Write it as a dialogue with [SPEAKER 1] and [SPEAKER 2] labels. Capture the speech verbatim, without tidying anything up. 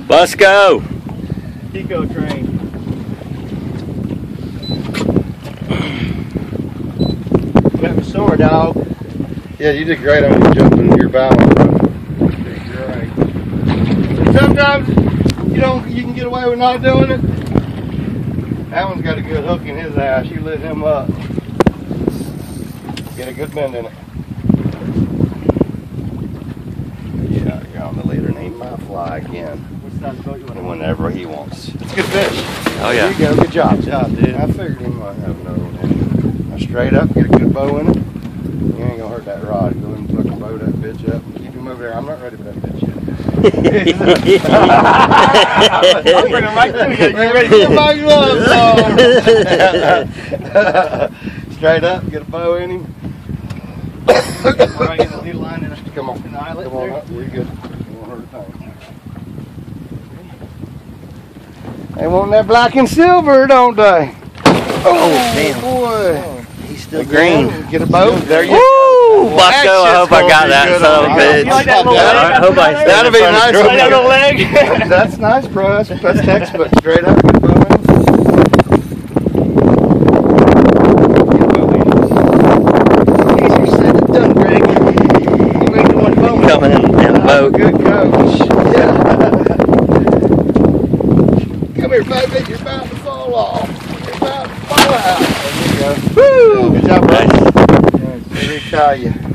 [SPEAKER 1] Busco.
[SPEAKER 2] Eco train. Got me sore, dog.
[SPEAKER 3] Yeah, you did great on jumping your balance, bro.
[SPEAKER 2] You're right. Sometimes you don't, you can get away with not doing it. That one's got a good hook in his ass. You lit him up. Get a good bend in it. Yeah, you're on the leader and ain't my fly again. Whenever he wants. It's a good fish.
[SPEAKER 1] Oh yeah.
[SPEAKER 2] There you go. Good job. Good job, dude. I figured he might have another one in it. Now straight up, get a good bow in it. You ain't gonna hurt that rod. Go ahead and fucking bow that bitch up and keep him over there. I'm not ready for that bitch yet. I'm bringing right to you. You ready to get my gloves on? Straight up, get a bow in him. Alright, get the new line in it. Come on. Come on up. You're good. You won't hurt a thing. They want that black and silver, don't they?
[SPEAKER 1] Oh, damn.
[SPEAKER 2] Boy.
[SPEAKER 1] He's still
[SPEAKER 2] The green. Get a boat. There you
[SPEAKER 1] Woo!
[SPEAKER 2] go.
[SPEAKER 1] Busco, I hope I got that son of a bitch.
[SPEAKER 2] You like that little leg?
[SPEAKER 1] I hope I
[SPEAKER 2] That'll be nice.
[SPEAKER 1] Like
[SPEAKER 2] that little leg? That's nice, bro. That's, that's textbook. Straight up. Get a bow in. Easier said than done, Greg. You make the one bow.
[SPEAKER 1] Coming in, in the boat.
[SPEAKER 2] Good coach. Yeah. Come here, baby. You're about to fall off. You're about to fall out. There you go. Woo! Good job, bro. Nice. Let me tell you.